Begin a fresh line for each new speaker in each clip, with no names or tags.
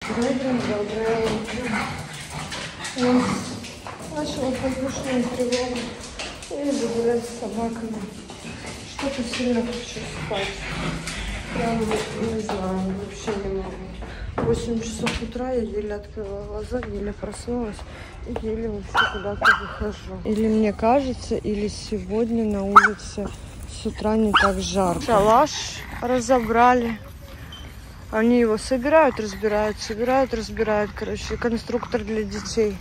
Доброе утро. Я начала воздушную тревогу и буду гулять с собаками. Что-то сильно хочу спать. Прям не знаю, вообще не могу. 8 часов утра я еле открыла глаза, еле проснулась и еле вообще куда-то выхожу. Или мне кажется, или сегодня на улице с утра не так жарко. Шалаш разобрали. Они его собирают, разбирают, собирают, разбирают. Короче, конструктор для детей.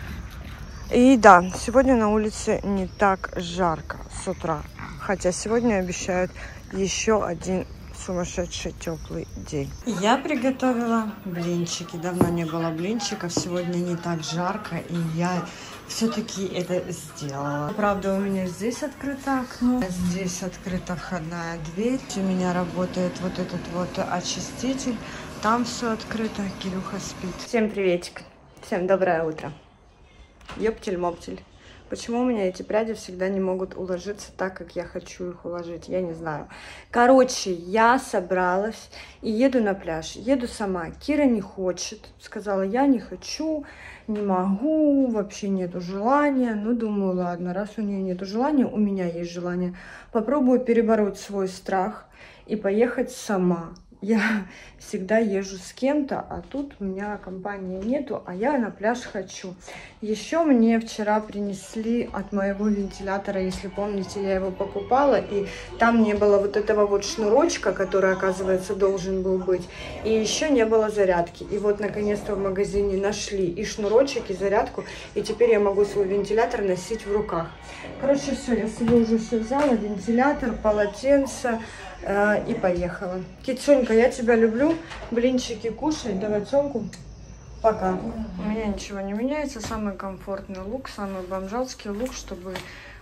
И да, сегодня на улице не так жарко с утра. Хотя сегодня обещают еще один сумасшедший теплый день. Я приготовила блинчики. Давно не было блинчиков. Сегодня не так жарко. И я все-таки это сделала. Правда, у меня здесь открыто окно. Здесь открыта входная дверь. У меня работает вот этот вот очиститель. Там все открыто. Кирюха спит. Всем приветик. Всем доброе утро. Ёптель-моптель. Почему у меня эти пряди всегда не могут уложиться так, как я хочу их уложить? Я не знаю. Короче, я собралась и еду на пляж. Еду сама. Кира не хочет. Сказала, я не хочу, не могу, вообще нету желания. Ну, думаю, ладно, раз у нее нету желания, у меня есть желание. Попробую перебороть свой страх и поехать сама. Я всегда езжу с кем-то, а тут у меня компании нету, а я на пляж хочу. Еще мне вчера принесли от моего вентилятора, если помните, я его покупала, и там не было вот этого вот шнурочка, который, оказывается, должен был быть, и еще не было зарядки. И вот, наконец-то, в магазине нашли и шнурочек, и зарядку, и теперь я могу свой вентилятор носить в руках. Короче, все, я себе уже все взяла, вентилятор, полотенце, и поехала. Китюнька, я тебя люблю. Блинчики кушай. Давай цомку. Пока. У меня ничего не меняется. Самый комфортный лук, самый бомжатский лук, чтобы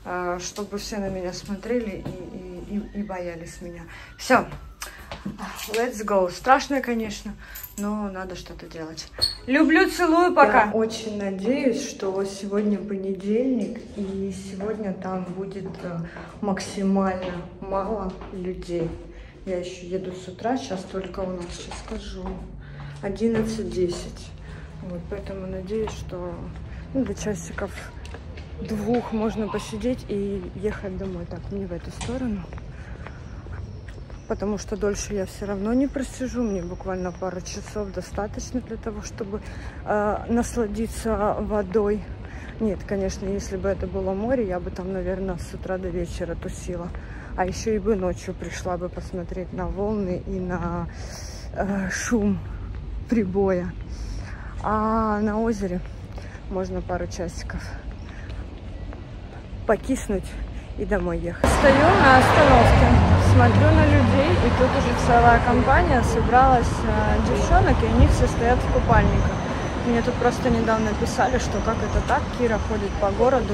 все на меня смотрели и боялись меня. Все. Let's go. Страшно, конечно, но надо что-то делать. Люблю, целую, пока. Я очень надеюсь, что сегодня понедельник, и сегодня там будет максимально мало людей. Я еще еду с утра, сейчас только у нас, сейчас скажу, 11:10. Вот, поэтому надеюсь, что до часиков 2 можно посидеть и ехать домой. Так, мне в эту сторону. Потому что дольше я все равно не просижу. Мне буквально пару часов достаточно для того, чтобы насладиться водой. Нет, конечно, если бы это было море, я бы там, наверное, с утра до вечера тусила. А еще и бы ночью пришла бы посмотреть на волны и на шум прибоя. А на озере можно пару часиков покиснуть и домой ехать. Стою на остановке, смотрю на людей, и тут уже целая компания собралась девчонок, и они все стоят в купальниках. Мне тут просто недавно писали, что как это так, Кира ходит по городу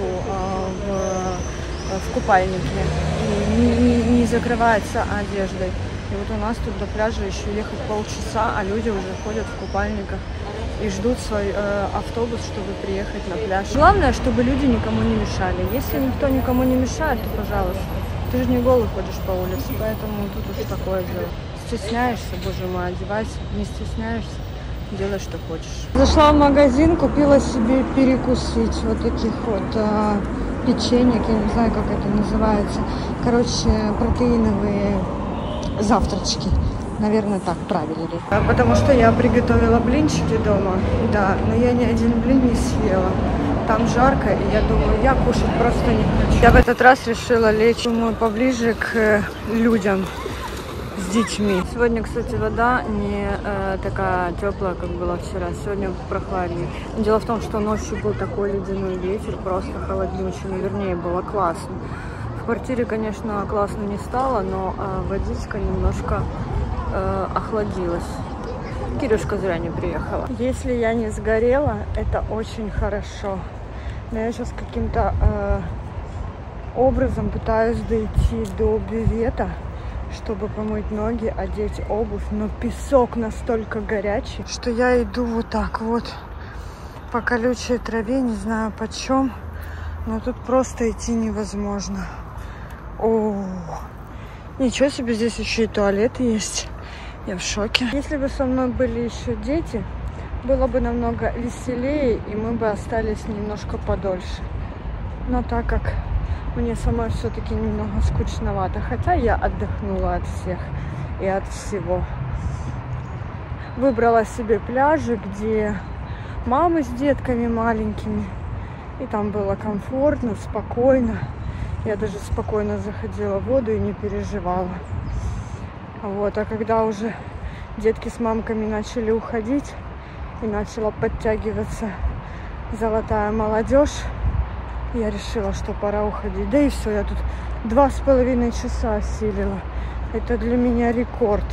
в купальнике и не закрывается одеждой. И вот у нас тут до пляжа еще ехать полчаса, а люди уже ходят в купальниках и ждут свой автобус, чтобы приехать на пляж. Главное, чтобы люди никому не мешали. Если никто никому не мешает, то пожалуйста. Ты же не голый ходишь по улице, поэтому тут уж такое дело. Стесняешься, боже мой, одевайся. Не стесняешься, делай, что хочешь. Зашла в магазин, купила себе перекусить вот таких вот печенек, я не знаю, как это называется. Короче, протеиновые завтрачки. Наверное, так правильно. Потому что я приготовила блинчики дома, да, но я ни один блин не съела. Там жарко, и я думаю, я кушать просто не хочу. Я в этот раз решила лечь, думаю, поближе к людям с детьми. Сегодня, кстати, вода не такая теплая, как была вчера. Сегодня прохладнее. Дело в том, что ночью был такой ледяной ветер, просто холоднючий, ну, вернее, было классно. В квартире, конечно, классно не стало, но водичка немножко охладилась. Кирюшка зря не приехала. Если я не сгорела, это очень хорошо. Но я сейчас каким-то образом пытаюсь дойти до бювета, чтобы помыть ноги, одеть обувь. Но песок настолько горячий, что я иду вот так вот по колючей траве, не знаю почем, но тут просто идти невозможно. О, ничего себе, здесь еще и туалет есть. Я в шоке. Если бы со мной были еще дети, было бы намного веселее, и мы бы остались немножко подольше. Но так как мне самой все-таки немного скучновато, хотя я отдохнула от всех и от всего. Выбрала себе пляжи, где мамы с детками маленькими, и там было комфортно, спокойно. Я даже спокойно заходила в воду и не переживала. Вот, а когда уже детки с мамками начали уходить, и начала подтягиваться золотая молодежь, я решила, что пора уходить. Да и все, я тут 2,5 часа осилила. Это для меня рекорд.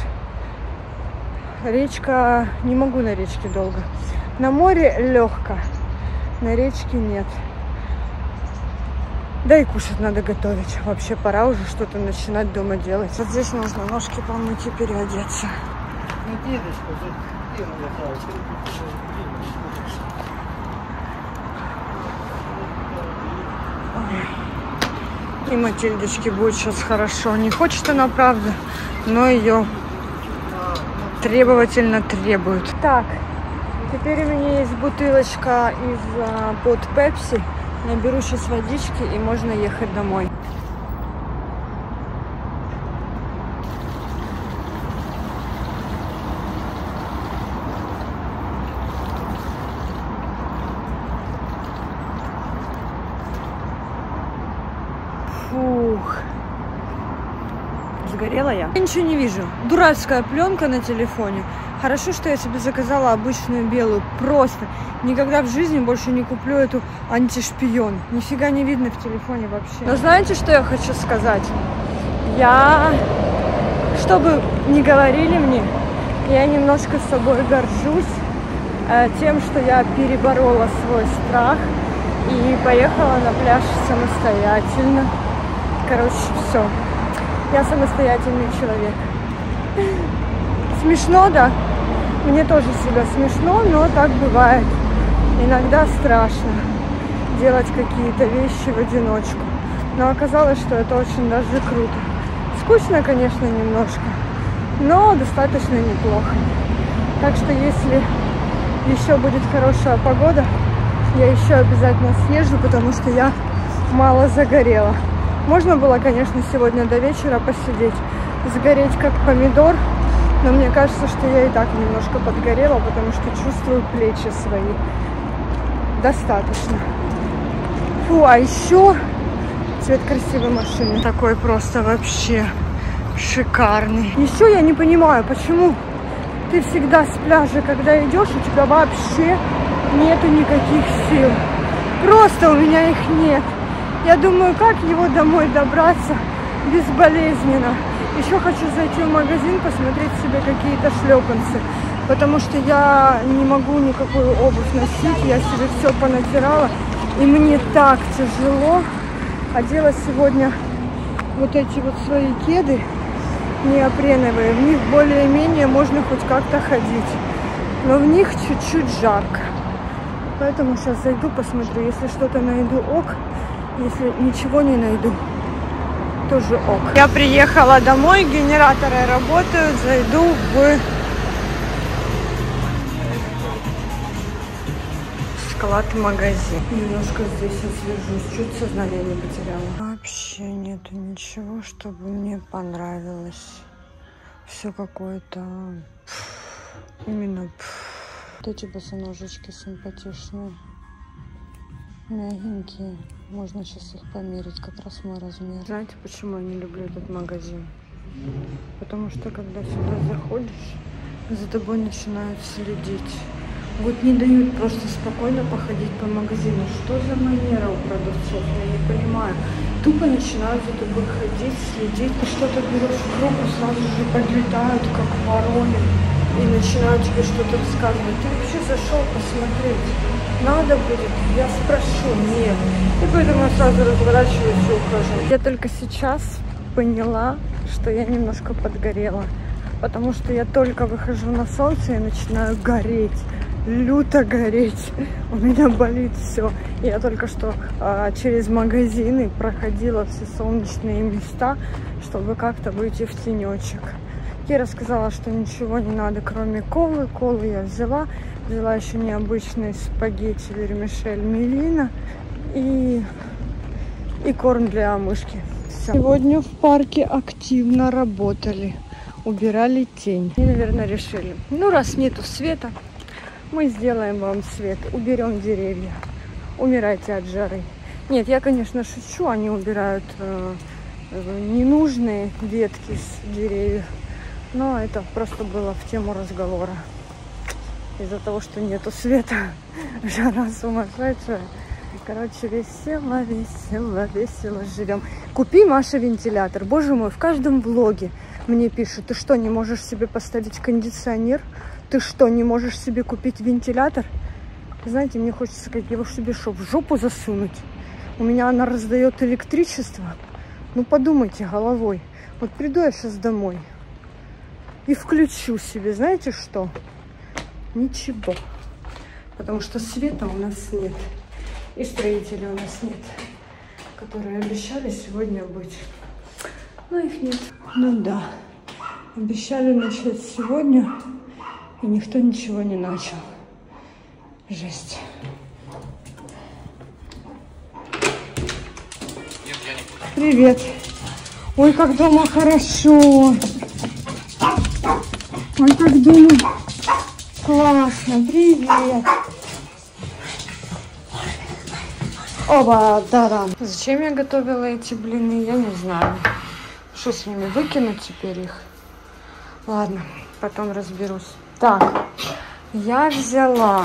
Речка, не могу на речке долго. На море легко, на речке нет. Да и кушать надо готовить. Вообще пора уже что-то начинать дома делать. Вот здесь нужно ножки помыть и переодеться. И Матильдочке будет сейчас хорошо. Не хочет она, правда, но ее требовательно требует. Так, теперь у меня есть бутылочка из-под Пепси. Наберу сейчас водички, и можно ехать домой. Фух. Сгорела я? Я ничего не вижу. Дурацкая пленка на телефоне. Хорошо, что я себе заказала обычную белую. Просто никогда в жизни больше не куплю эту антишпион. Нифига не видно в телефоне вообще. Но знаете, что я хочу сказать? Что бы ни говорили мне, я немножко собой горжусь тем, что я переборола свой страх и поехала на пляж самостоятельно. Короче, все. Я самостоятельный человек. Смешно, да? Мне тоже всегда смешно, но так бывает. Иногда страшно делать какие-то вещи в одиночку. Но оказалось, что это очень даже круто. Скучно, конечно, немножко, но достаточно неплохо. Так что если еще будет хорошая погода, я еще обязательно съезжу, потому что я мало загорела. Можно было, конечно, сегодня до вечера посидеть, сгореть как помидор, но мне кажется, что я и так немножко подгорела, потому что чувствую плечи свои. Достаточно. Фу, а еще цвет красивой машины. Такой просто вообще шикарный. Еще я не понимаю, почему ты всегда с пляжа, когда идешь, у тебя вообще нету никаких сил. Просто у меня их нет. Я думаю, как его домой добраться безболезненно. Еще хочу зайти в магазин, посмотреть себе какие-то шлепанцы, потому что я не могу никакую обувь носить. Я себе все понатирала, и мне так тяжело. Одела сегодня вот эти вот свои кеды неопреновые. В них более-менее можно хоть как-то ходить, но в них чуть-чуть жарко. Поэтому сейчас зайду, посмотрю. Если что-то найду, ок. Если ничего не найду, тоже ок. Я приехала домой, генераторы работают. Зайду в склад-магазин. Немножко здесь освежусь. Чуть сознание не потеряла. Вообще нету ничего, чтобы мне понравилось. Все какое-то именно. Вот эти босоножечки симпатичные, мягенькие. Можно сейчас их померить, как раз мой размер. Знаете, почему я не люблю этот магазин? Потому что, когда сюда заходишь, за тобой начинают следить. Вот не дают просто спокойно походить по магазину. Что за манера у продавцов? Я не понимаю. Тупо начинают за тобой ходить, следить. Ты что-то берешь в руку, сразу же подлетают, как вороны. И начинают тебе что-то рассказывать. Ты вообще зашел посмотреть? Надо будет? Я спрошу. Нет. И поэтому я сразу разворачиваюсь и ухожу. Я только сейчас поняла, что я немножко подгорела. Потому что я только выхожу на солнце и начинаю гореть. Люто гореть. У меня болит все. Я только что через магазины проходила все солнечные места, чтобы как-то выйти в тенечек. Кира сказала, что ничего не надо, кроме колы. Колу я взяла. Взяла еще необычные спагетти вермишель мивина и корм для мышки. Всё. Сегодня в парке активно работали, убирали тень. И, наверное, решили, ну раз нету света, мы сделаем вам свет, уберем деревья. Умирайте от жары. Нет, я, конечно, шучу, они убирают ненужные ветки с деревьев, но это просто было в тему разговора. Из-за того, что нету света, жара сумасшедшая. Короче, весело, весело, весело живем. Купи, Маша, вентилятор. Боже мой, в каждом влоге мне пишут: ты что, не можешь себе поставить кондиционер? Ты что, не можешь себе купить вентилятор? Знаете, мне хочется сказать, его себе что, в жопу засунуть? У меня она раздает электричество. Ну, подумайте головой. Вот приду я сейчас домой и включу себе, знаете что? Ничего. Потому что света у нас нет. И строителей у нас нет, которые обещали сегодня быть. Но их нет. Ну да. Обещали начать сегодня, и никто ничего не начал. Жесть. Привет. Ой, как дома хорошо. Ой, как дома классно. Привет. Оба, да-да. Зачем я готовила эти блины, я не знаю. Что с ними, выкинуть теперь их? Ладно, потом разберусь. Так, я взяла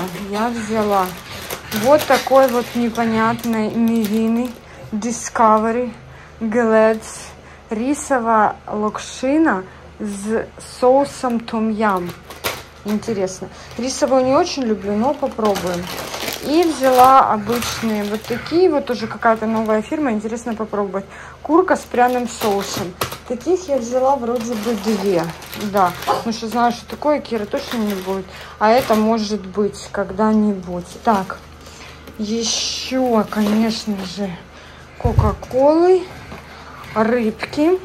вот такой вот непонятной мивины Discovery Glades рисовая локшина с соусом том-ям. Интересно. Рисовую не очень люблю, но попробуем. И взяла обычные вот такие, вот уже какая-то новая фирма, интересно попробовать. Курка с пряным соусом. Таких я взяла вроде бы 2. Да, потому что знаю, что такое Кира точно не будет. А это может быть когда-нибудь. Так, еще, конечно же, кока-колы, рыбки.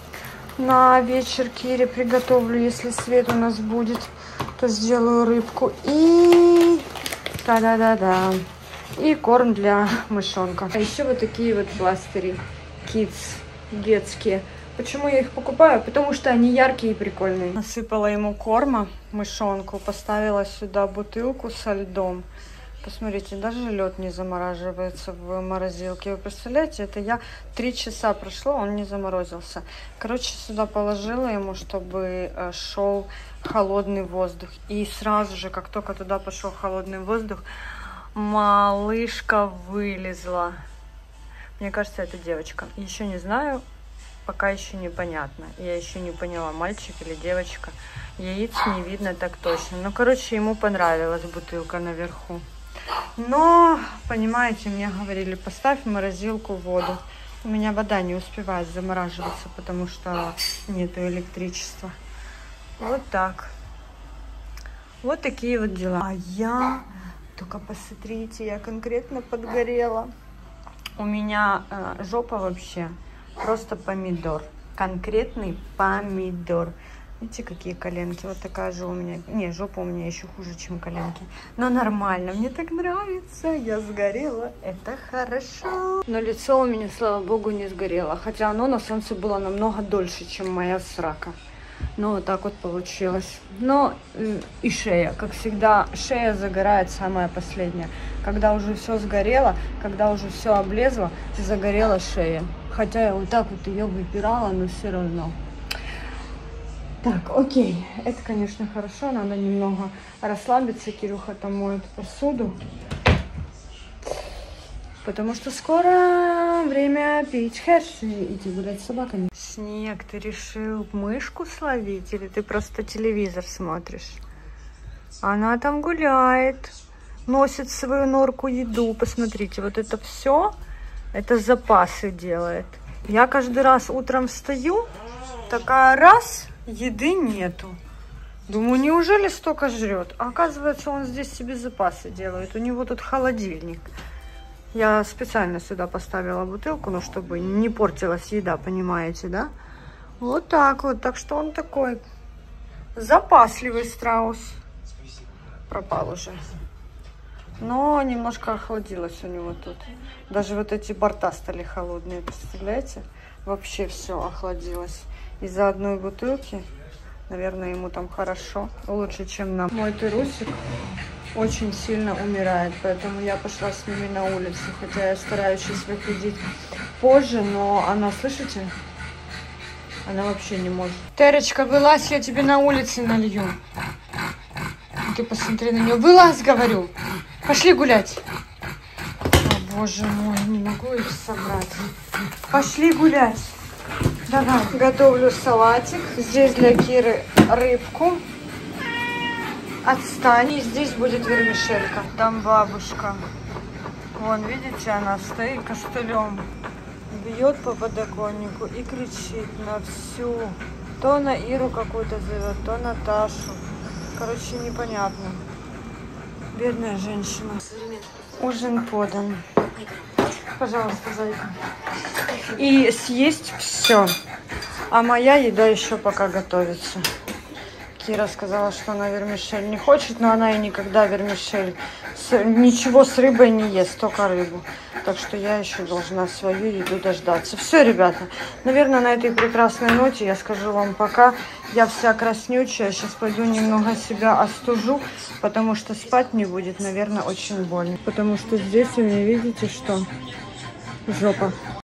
На вечер Кире приготовлю, если свет у нас будет, то сделаю рыбку. И... да-да-да-да. И корм для мышонка. А еще вот такие вот пластыри Kids детские. Почему я их покупаю? Потому что они яркие и прикольные. Насыпала ему корма мышонку, поставила сюда бутылку со льдом. Посмотрите, даже лед не замораживается в морозилке. Вы представляете, это я 3 часа прошло, он не заморозился. Короче, сюда положила ему, чтобы шел холодный воздух. И сразу же, как только туда пошел холодный воздух, малышка вылезла. Мне кажется, это девочка. Еще не знаю, пока еще непонятно. Я еще не поняла, мальчик или девочка. Яиц не видно так точно. Ну, короче, ему понравилась бутылка наверху. Но, понимаете, мне говорили, поставь в морозилку воду. У меня вода не успевает замораживаться, потому что нету электричества. Вот так. Вот такие вот дела. А я, только посмотрите, я конкретно подгорела. У меня жопа вообще просто помидор. Конкретный помидор. Видите, какие коленки? Вот такая же у меня. Не, жопа у меня еще хуже, чем коленки. Но нормально, мне так нравится. Я сгорела, это хорошо. Но лицо у меня, слава богу, не сгорело. Хотя оно на солнце было намного дольше, чем моя срака. Ну, вот так вот получилось. Но и шея, как всегда, шея загорает самая последняя. Когда уже все сгорело, когда уже все облезло, загорела шея. Хотя я вот так вот ее выпирала, но все равно. Так, окей, это, конечно, хорошо, надо немного расслабиться. Кирюха там моет посуду, потому что скоро время пить хэши и идти гулять с собаками. Снег, ты решил мышку словить или ты просто телевизор смотришь? Она там гуляет, носит в свою норку еду, посмотрите, вот это все, это запасы делает. Я каждый раз утром встаю, такая раз... Еды нету. Думаю, неужели столько жрет? А оказывается, он здесь себе запасы делает. У него тут холодильник. Я специально сюда поставила бутылку, ну, чтобы не портилась еда, понимаете, да? Вот так вот. Так что он такой запасливый страус. пропал уже. Но немножко охладилось у него тут. Даже вот эти борта стали холодные, представляете? Вообще все охладилось. Из-за одной бутылки, наверное, ему там хорошо. Лучше, чем нам. Мой Тырусик очень сильно умирает, поэтому я пошла с ними на улицу. Хотя я стараюсь сейчас выходить позже, но она, слышите? Она вообще не может. Терочка, вылазь, я тебе на улице налью. Ты посмотри на нее. Вылазь, говорю. Пошли гулять. О, боже мой, не могу их собрать. Пошли гулять. Давай. Готовлю салатик. Здесь для Киры рыбку. Отстань. И здесь будет вермишелька. Там бабушка. Вон, видите, она стоит костылем. Бьет по подоконнику и кричит на всю. То на Иру какую-то зовет, то Наташу. Короче, непонятно. Бедная женщина. Ужин подан. Пожалуйста, зайка. И съесть все. А моя еда еще пока готовится. Кира сказала, что она вермишель не хочет, но она и никогда вермишель ничего с рыбой не ест, только рыбу. Так что я еще должна свою еду дождаться. Все, ребята, наверное, на этой прекрасной ноте я скажу вам пока. Я вся краснючая, сейчас пойду немного себя остужу, потому что спать мне будет, наверное, очень больно. Потому что здесь у меня, видите, что? Жопа.